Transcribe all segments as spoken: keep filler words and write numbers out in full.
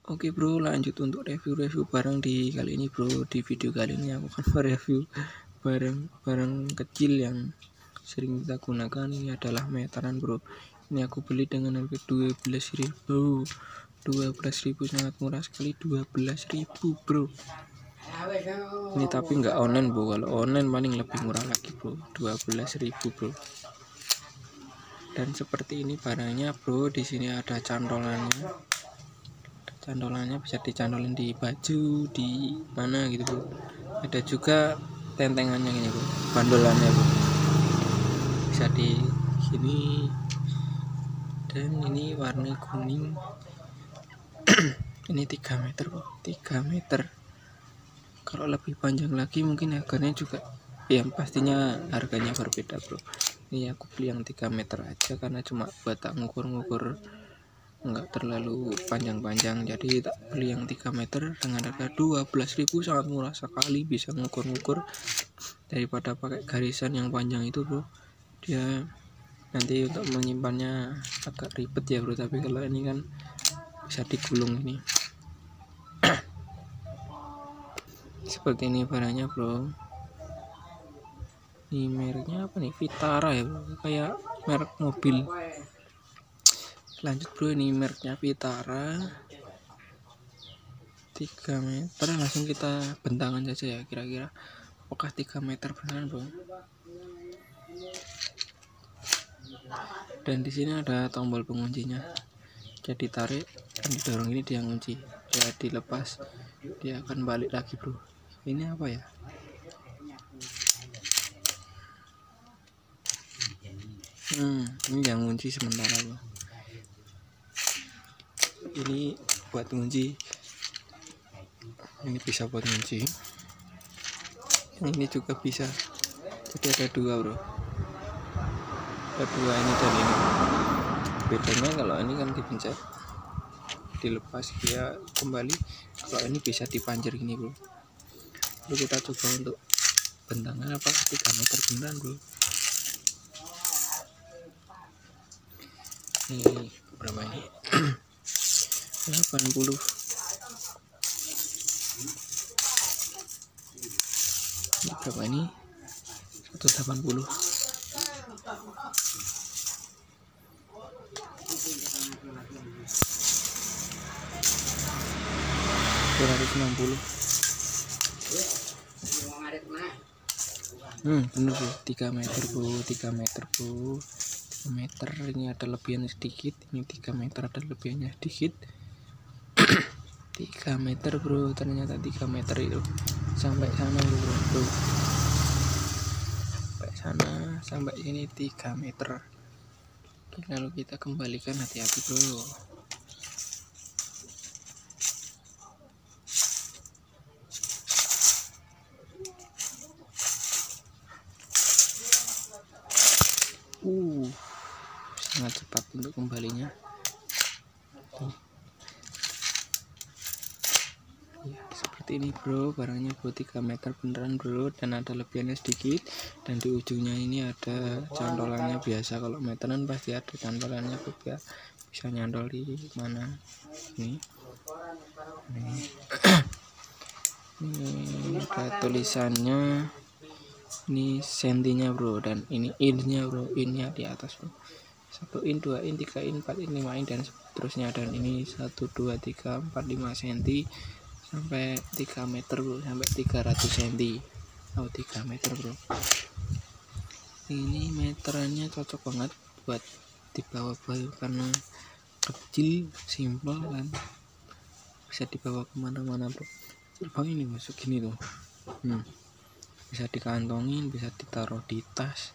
Oke bro, lanjut untuk review-review barang di kali ini bro. Di video kali ini aku akan mereview barang-barang kecil yang sering kita gunakan. Ini adalah meteran bro. Ini aku beli dengan harga dua belas ribu. dua belas ribu sangat murah sekali, dua belas ribu bro. Ini tapi nggak online bro. Kalau online paling lebih murah lagi bro, dua belas ribu bro. Dan seperti ini barangnya bro. Di sini ada cantolannya. Cantolannya bisa dicantolin di baju, di mana gitu bro. Ada juga tentengannya ini bro, bandolannya bro, bisa di sini. Dan ini warna kuning. Ini tiga meter bro, tiga meter. Kalau lebih panjang lagi mungkin harganya juga, ya pastinya harganya berbeda bro. Ini aku beli yang tiga meter aja karena cuma buat tak ngukur-ngukur, enggak terlalu panjang-panjang, jadi tak beli yang tiga meter dengan harga dua belas ribu. Sangat murah sekali, bisa ngukur-ngukur daripada pakai garisan yang panjang itu bro. Dia nanti untuk menyimpannya agak ribet ya bro, tapi kalau ini kan bisa digulung ini. Seperti ini barangnya bro. Ini mereknya apa nih, Vitara ya bro, kayak merek mobil. Lanjut bro, ini mereknya Vitara, tiga meter. Langsung kita bentangan saja ya, kira-kira apakah tiga meter beneran bro. Dan di sini ada tombol penguncinya, jadi tarik dan didorong ini dia ngunci, ya dilepas dia akan balik lagi bro. Ini apa ya, hmm ini yang ngunci sementara bro. Ini buat ngunci, ini bisa buat ngunci, ini juga bisa. Jadi ada dua bro, ada dua ini dan ini. Bedanya kalau ini kan dipencet, dilepas dia kembali. Kalau ini bisa dipanjer gini bro. Lalu kita coba untuk bentangan apakah tiga meter beneran bro. Ini berapa ini? delapan puluh. Ini berapa ini? seratus delapan puluh. dua ratus enam puluh. Hmm, bener bro, tiga meter bro, tiga meter bro. tiga meter, ini ada lebihannya sedikit. Ini tiga meter ada lebihannya sedikit. tiga meter bro, ternyata tiga meter itu. Sampai sana bro, bro. Sampai sana, sampai ini tiga meter. Lalu kita kembalikan, hati-hati bro. Uh, sangat cepat untuk kembalinya. Tuh. Ya, seperti ini bro, barangnya bro, tiga meter beneran bro, dan ada lebihannya sedikit. Dan di ujungnya ini ada cantolannya. Biasa kalau meteran pasti ada cantolannya bro, ya. Bisa nyantol di mana ini. Ini. Ini ada tulisannya, ini sentinya bro, dan ini innya bro, innya di atas bro. Satu in, dua in, tiga in, empat in, lima in, dan seterusnya. Dan ini satu, dua, tiga, empat, lima senti sampai tiga meter bro, sampai tiga ratus senti. Oh, tiga meter bro. Ini meterannya cocok banget buat dibawa bawa karena kecil, simpel, dan bisa dibawa kemana-mana bro. Bang ini masuk gini tuh, hmm. bisa dikantongin, bisa ditaruh di tas,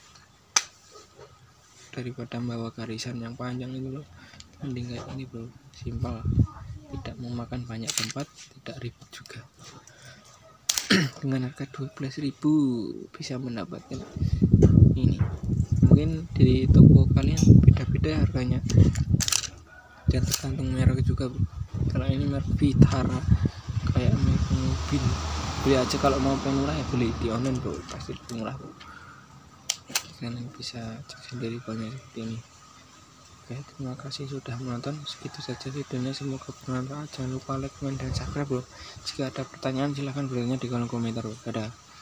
daripada bawa garisan yang panjang itu loh. Mending kayak ini bro, simpel, tidak memakan banyak tempat, tidak ribet juga. Dengan harga dua belas ribu bisa mendapatkan ini. Mungkin di toko kalian beda-beda harganya, dan tergantung merek juga bro. Kalau ini merek Vitara, kayak merek mobil, beli aja. Kalau mau pengen murah ya beli di online bro, pasti lebih murah bro. Kalian bisa cek sendiri banyak seperti ini. Oke, terima kasih sudah menonton. Segitu saja videonya, semoga bermanfaat. Jangan lupa like, comment, dan subscribe bro. Jika ada pertanyaan silahkan bertanya di kolom komentar bro. Dadah.